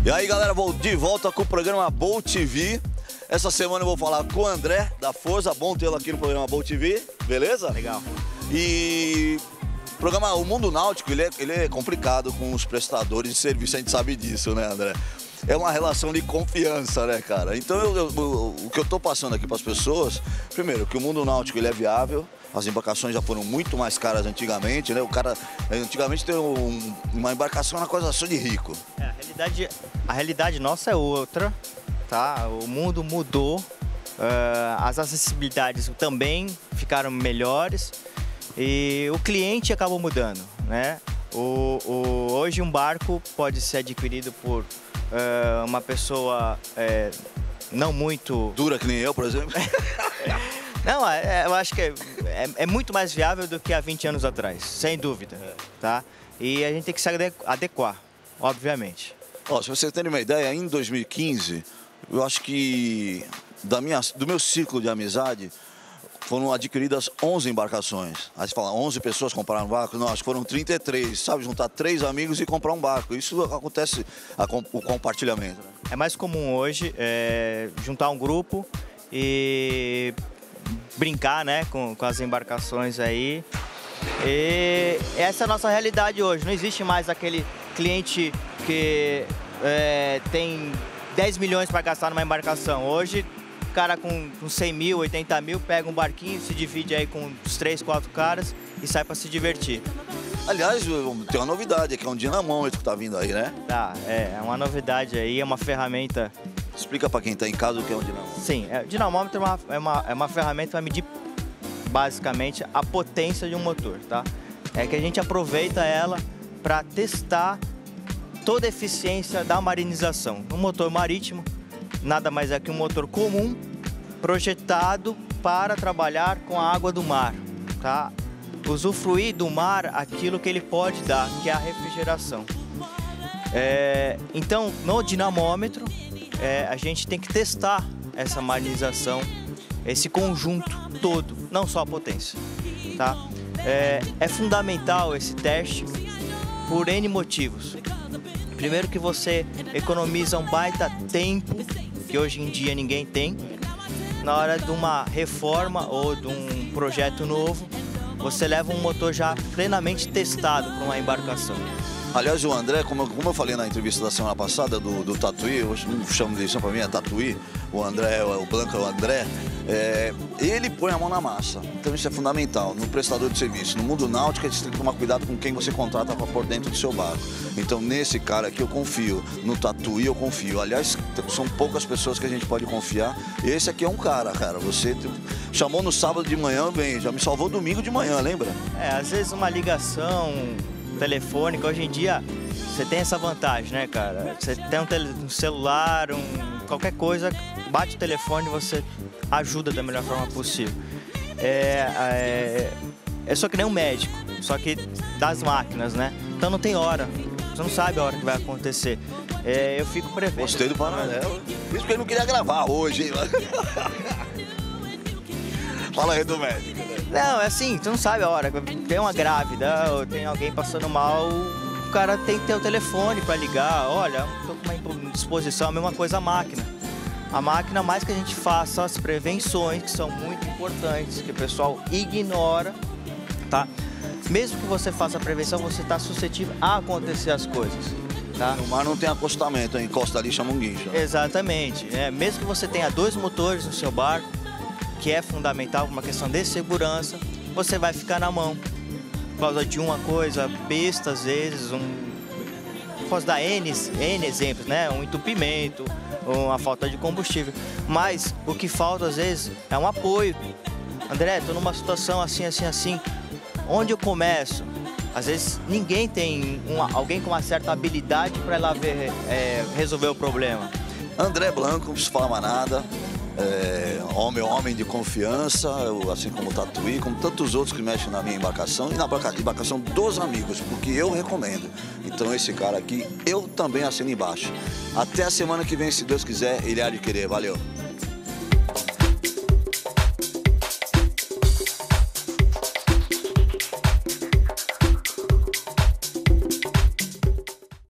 E aí, galera, vou de volta com o programa Bolt TV. Essa semana eu vou falar com o André da Forza. Bom tê-lo aqui no programa Bolt TV, beleza? Legal. E o mundo náutico, ele é complicado com os prestadores de serviço, a gente sabe disso, né, André? É uma relação de confiança, né, cara? Então, o que eu tô passando aqui para as pessoas, primeiro, que o mundo náutico ele é viável. As embarcações já foram muito mais caras antigamente, né? Antigamente ter uma embarcação era uma coisa só de rico. A realidade nossa é outra, tá? O mundo mudou, as acessibilidades também ficaram melhores e o cliente acabou mudando, né? Hoje um barco pode ser adquirido por uma pessoa não muito... Dura que nem eu, por exemplo. Não, eu acho que é muito mais viável do que há 20 anos atrás, sem dúvida, tá? E a gente tem que se adequar, obviamente. Ó, se você tem uma ideia, em 2015, eu acho que do meu ciclo de amizade, foram adquiridas 11 embarcações. Aí você fala, 11 pessoas compraram um barco? Não, acho que foram 33, sabe? Juntar 3 amigos e comprar um barco. Isso acontece, o compartilhamento, né? É mais comum hoje juntar um grupo e brincar, né, com as embarcações aí. E essa é a nossa realidade hoje. Não existe mais aquele cliente que tem 10 milhões para gastar numa embarcação. Hoje, o cara com 100 mil, 80 mil, pega um barquinho, se divide aí com uns 3, 4 caras e sai para se divertir. Aliás, tem uma novidade, que é um dinamômetro que tá vindo aí, né? Tá, é uma novidade aí, é uma ferramenta... Explica para quem está em casa o que é um dinamômetro. Sim, o dinamômetro é uma ferramenta para medir basicamente a potência de um motor, tá? É que a gente aproveita ela para testar toda a eficiência da marinização. Um motor marítimo nada mais é que um motor comum projetado para trabalhar com a água do mar, tá? Usufruir do mar aquilo que ele pode dar, que é a refrigeração. Então, no dinamômetro, a gente tem que testar essa marinização, esse conjunto todo, não só a potência, tá? É fundamental esse teste por N motivos. Primeiro que você economiza um baita tempo, que hoje em dia ninguém tem. Na hora de uma reforma ou de um projeto novo, você leva um motor já plenamente testado para uma embarcação. Aliás, o André, como eu falei na entrevista da semana passada do Tatuí, eu não chamo de isso para mim, é Tatuí, o André, o Blanco é o André, ele põe a mão na massa. Então isso é fundamental no prestador de serviço. No mundo náutico, a gente tem que tomar cuidado com quem você contrata para pôr dentro do seu barco. Então nesse cara aqui eu confio, no Tatuí eu confio. Aliás, são poucas pessoas que a gente pode confiar. Esse aqui é um cara. Você chamou no sábado de manhã, bem, já me salvou domingo de manhã, lembra? Às vezes uma ligação telefônica, hoje em dia você tem essa vantagem, né, cara? Você tem um celular, qualquer coisa, bate o telefone e você ajuda da melhor forma possível. É só que nem um médico, só que das máquinas, né? Então não tem hora, você não sabe a hora que vai acontecer. Eu fico prevendo. Gostei do paralelo. Isso porque ele não queria gravar hoje, hein? Fala aí do médico. Não, é assim, você não sabe a hora. Tem uma grávida ou tem alguém passando mal, o cara tem que ter o telefone para ligar. Olha, estou com uma indisposição, a mesma coisa a máquina. A máquina, mais que a gente faça as prevenções, que são muito importantes, que o pessoal ignora, tá? Mesmo que você faça a prevenção, você está suscetível a acontecer as coisas, tá? No mar não tem acostamento, hein? Encosta ali, chama um guincho. Exatamente. Mesmo que você tenha 2 motores no seu barco, que é fundamental por uma questão de segurança, você vai ficar na mão. Por causa de uma coisa besta, às vezes, posso dar N exemplos, né? Um entupimento, uma falta de combustível. Mas o que falta, às vezes, é um apoio. André, estou numa situação assim, assim, assim. Onde eu começo? Às vezes, ninguém tem alguém com uma certa habilidade para ir lá resolver o problema. André Blanco, não precisa falar mais nada. Homem de confiança, assim como o Tatuí, como tantos outros que mexem na minha embarcação e na embarcação dos amigos, porque eu recomendo. Então esse cara aqui, eu também assino embaixo. Até a semana que vem, se Deus quiser, ele há de querer. Valeu!